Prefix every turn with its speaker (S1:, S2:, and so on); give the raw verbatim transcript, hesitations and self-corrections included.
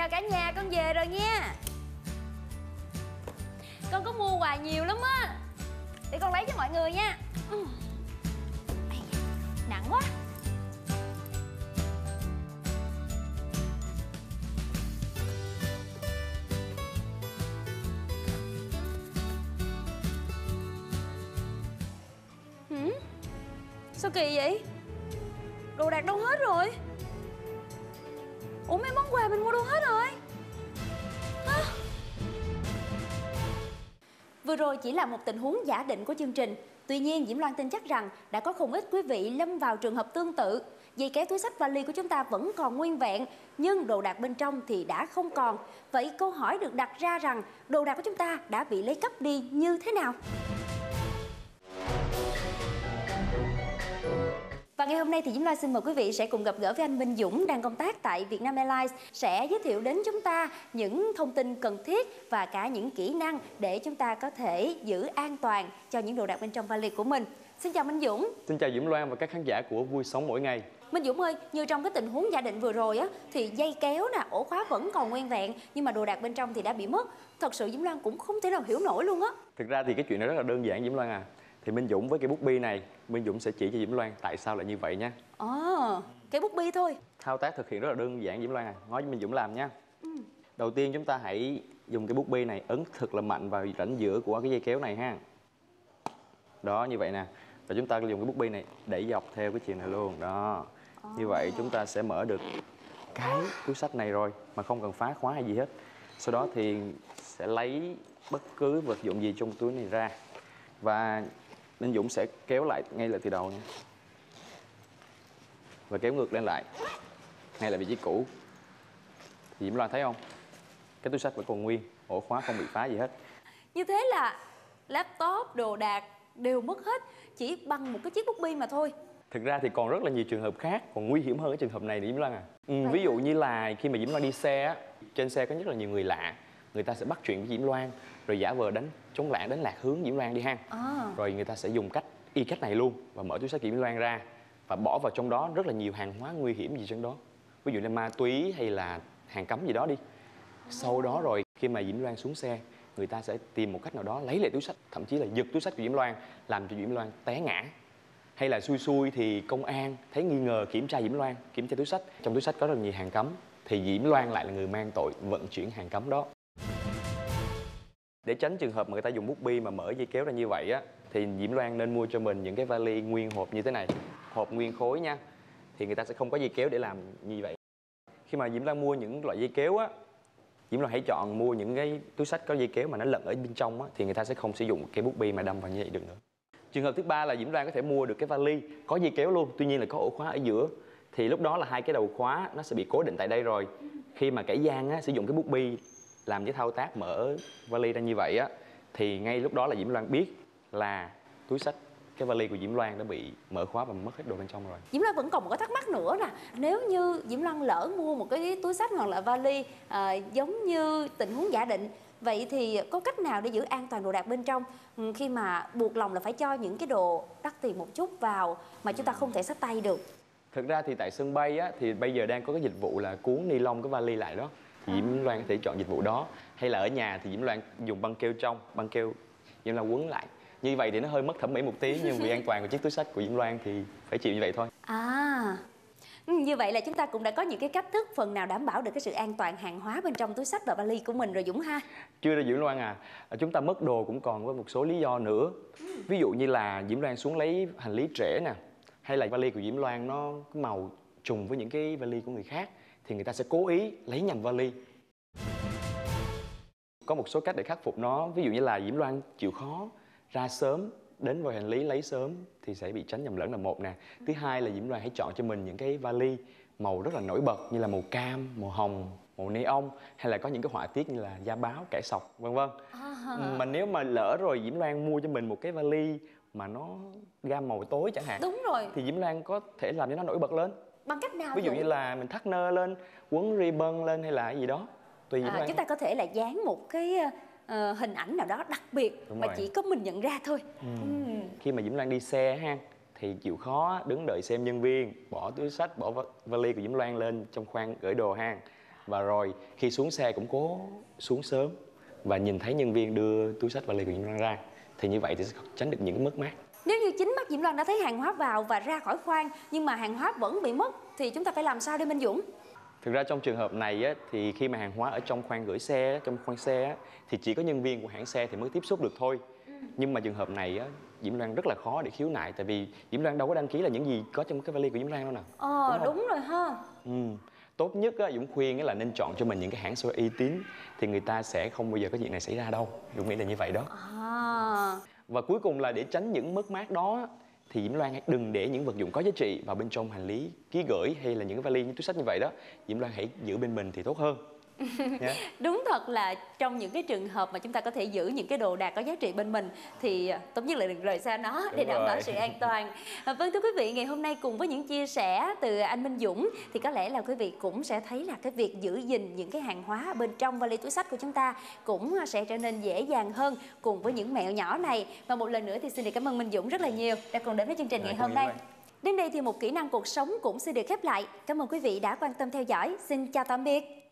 S1: chào cả nhà, con về rồi nha. Con có mua quà nhiều lắm á, để con lấy cho mọi người nha. Nặng quá. Hử? Sao kỳ vậy? Đồ đạc đâu hết rồi? Ủa mấy món quà mình mua đâu hết rồi? À. Vừa rồi chỉ là một tình huống giả định của chương trình. Tuy nhiên Diễm Loan tin chắc rằng đã có không ít quý vị lâm vào trường hợp tương tự. Dây kéo túi xách vali của chúng ta vẫn còn nguyên vẹn, nhưng đồ đạc bên trong thì đã không còn. Vậy câu hỏi được đặt ra rằng đồ đạc của chúng ta đã bị lấy cắp đi như thế nào? Và ngày hôm nay thì Diễm Loan xin mời quý vị sẽ cùng gặp gỡ với anh Minh Dũng đang công tác tại Vietnam Airlines, sẽ giới thiệu đến chúng ta những thông tin cần thiết và cả những kỹ năng để chúng ta có thể giữ an toàn cho những đồ đạc bên trong vali của mình. Xin chào Minh Dũng.
S2: Xin chào Diễm Loan và các khán giả của Vui Sống Mỗi Ngày.
S1: Minh Dũng ơi, như trong cái tình huống giả định vừa rồi á, thì dây kéo nè, ổ khóa vẫn còn nguyên vẹn, nhưng mà đồ đạc bên trong thì đã bị mất. Thật sự Diễm Loan cũng không thể nào hiểu nổi luôn á.
S2: Thực ra thì cái chuyện này rất là đơn giản Diễm Loan à. Thì Minh Dũng với cái bút bi này, Minh Dũng sẽ chỉ cho Diễm Loan tại sao lại như vậy nha.
S1: À, cái bút bi thôi.
S2: Thao tác thực hiện rất là đơn giản Diễm Loan à. Nói cho Minh Dũng làm nha. Ừ. Đầu tiên chúng ta hãy dùng cái bút bi này ấn thật là mạnh vào rãnh giữa của cái dây kéo này ha. Đó, như vậy nè. Và chúng ta dùng cái bút bi này đẩy dọc theo cái chiều này luôn. Đó. À. Như vậy chúng ta sẽ mở được cái túi xách này rồi mà không cần phá khóa hay gì hết. Sau đó thì sẽ lấy bất cứ vật dụng gì trong túi này ra. Và Minh Dũng sẽ kéo lại ngay lại từ đầu nha. Và kéo ngược lên lại ngay lại vị trí cũ. Diễm Loan thấy không? Cái túi xách vẫn còn nguyên, ổ khóa không bị phá gì hết. Như thế là laptop, đồ đạc đều mất hết chỉ bằng một cái chiếc bút bi mà thôi. Thực ra thì còn rất là nhiều trường hợp khác, còn nguy hiểm hơn cái trường hợp này Diễm Loan à. Ừ, ví dụ như là khi mà Diễm Loan đi xe á, trên xe có rất là nhiều người lạ, người ta sẽ bắt chuyện với Diễm Loan rồi giả vờ đánh trống lảng, đánh lạc hướng Diễm Loan đi ha. À. Rồi người ta sẽ dùng cách y cách này luôn và mở túi xách Diễm Loan ra và bỏ vào trong đó rất là nhiều hàng hóa nguy hiểm gì trong đó, ví dụ như ma túy hay là hàng cấm gì đó đi. Sau đó rồi khi mà Diễm Loan xuống xe, người ta sẽ tìm một cách nào đó lấy lại túi xách, thậm chí là giật túi xách của Diễm Loan, làm cho Diễm Loan té ngã. Hay là xui xui thì công an thấy nghi ngờ kiểm tra Diễm Loan, kiểm tra túi xách, trong túi xách có rất là nhiều hàng cấm, thì Diễm Loan lại là người mang tội vận chuyển hàng cấm đó. Để tránh trường hợp mà người ta dùng bút bi mà mở dây kéo ra như vậy á, thì Diễm Loan nên mua cho mình những cái vali nguyên hộp như thế này, hộp nguyên khối nha. Thì người ta sẽ không có dây kéo để làm như vậy. Khi mà Diễm Loan mua những loại dây kéo á, Diễm Loan hãy chọn mua những cái túi xách có dây kéo mà nó lẫn ở bên trong á, thì người ta sẽ không sử dụng cái bút bi mà đâm vào như vậy được nữa. Trường hợp thứ ba là Diễm Loan có thể mua được cái vali có dây kéo luôn, tuy nhiên là có ổ khóa ở giữa. Thì lúc đó là hai cái đầu khóa nó sẽ bị cố định tại đây rồi. Khi mà kẻ gian á, sử dụng cái bút bi làm cái thao tác mở vali ra như vậy á, thì ngay lúc đó là Diễm Loan biết là túi xách, cái vali của Diễm Loan đã bị mở khóa và mất hết đồ bên trong rồi. Diễm Loan vẫn còn một cái thắc mắc nữa nè, nếu như Diễm Loan lỡ mua một cái túi xách hoặc là vali à, giống như tình huống giả định, vậy thì có cách nào để giữ an toàn đồ đạc bên trong khi mà buộc lòng là phải cho những cái đồ đắt tiền một chút vào mà chúng ta không thể xách tay được? Thực ra thì tại sân bay á, thì bây giờ đang có cái dịch vụ là cuốn ni lông cái vali lại đó. Thì Diễm Loan có thể chọn dịch vụ đó. Hay là ở nhà thì Diễm Loan dùng băng keo trong, băng keo Diễm Loan quấn lại. Như vậy thì nó hơi mất thẩm mỹ một tí, nhưng vì an toàn của chiếc túi xách của Diễm Loan thì phải chịu như vậy thôi. À, như vậy là chúng ta cũng đã có những cái cách thức phần nào đảm bảo được cái sự an toàn hàng hóa bên trong túi xách và vali của mình rồi Dũng ha. Chưa đâu Diễm Loan à, chúng ta mất đồ cũng còn có một số lý do nữa. Ví dụ như là Diễm Loan xuống lấy hành lý trễ nè, hay là vali của Diễm Loan nó có màu trùng với những cái vali của người khác, thì người ta sẽ cố ý lấy nhầm vali. Có một số cách để khắc phục nó, ví dụ như là Diễm Loan chịu khó ra sớm, đến vội hành lý lấy sớm thì sẽ bị tránh nhầm lẫn là một nè. Thứ hai là Diễm Loan hãy chọn cho mình những cái vali màu rất là nổi bật như là màu cam, màu hồng, màu neon, hay là có những cái họa tiết như là da báo, kẻ sọc, vân vân. À. Mà nếu mà lỡ rồi Diễm Loan mua cho mình một cái vali mà nó gam màu tối chẳng hạn, đúng rồi, thì Diễm Loan có thể làm cho nó nổi bật lên. Bằng cách nào? Ví dụ vậy? Như là mình thắt nơ lên, quấn ribbon lên hay là gì đó. Tùy Diễm à, Loan. Chúng ta có thể là dán một cái uh, hình ảnh nào đó đặc biệt. Đúng mà rồi. Chỉ có mình nhận ra thôi. Ừ. Ừ. Khi mà Diễm Loan đi xe ha, thì chịu khó đứng đợi xem nhân viên bỏ túi xách, bỏ vali của Diễm Loan lên trong khoang gửi đồ ha. Và rồi khi xuống xe cũng cố xuống sớm và nhìn thấy nhân viên đưa túi xách vali của Diễm Loan ra, thì như vậy thì sẽ tránh được những mất mát.
S1: Nếu như chính mắt Diễm Loan đã thấy hàng hóa vào và ra khỏi khoang nhưng mà hàng hóa vẫn bị mất thì chúng ta phải làm sao đây Minh Dũng?
S2: Thực ra trong trường hợp này á, thì khi mà hàng hóa ở trong khoang gửi xe, trong khoang xe á, thì chỉ có nhân viên của hãng xe thì mới tiếp xúc được thôi. Ừ. Nhưng mà trường hợp này á, Diễm Loan rất là khó để khiếu nại, tại vì Diễm Loan đâu có đăng ký là những gì có trong cái vali của Diễm Loan đâu nè.
S1: Ờ đúng, đúng rồi ha.
S2: Ừ. Tốt nhất á, Dũng khuyên là nên chọn cho mình những cái hãng xe uy tín, thì người ta sẽ không bao giờ có chuyện này xảy ra đâu. Dũng nghĩ là như vậy đó.
S1: À.
S2: Và cuối cùng là để tránh những mất mát đó thì Diễm Loan hãy đừng để những vật dụng có giá trị vào bên trong hành lý ký gửi hay là những cái vali, những túi xách như vậy đó. Diễm Loan hãy giữ bên mình thì tốt hơn. Yeah.
S1: Đúng thật là trong những cái trường hợp mà chúng ta có thể giữ những cái đồ đạc có giá trị bên mình thì tốt nhất là đừng rời xa nó. Đúng để đảm bảo sự an toàn. À, vâng thưa quý vị, ngày hôm nay cùng với những chia sẻ từ anh Minh Dũng thì có lẽ là quý vị cũng sẽ thấy là cái việc giữ gìn những cái hàng hóa bên trong vali túi xách của chúng ta cũng sẽ trở nên dễ dàng hơn cùng với những mẹo nhỏ này. Và một lần nữa thì xin được cảm ơn Minh Dũng rất là nhiều đã cùng đến với chương trình ngày hôm nay. Đến đây thì một kỹ năng cuộc sống cũng xin được khép lại. Cảm ơn quý vị đã quan tâm theo dõi. Xin chào tạm biệt.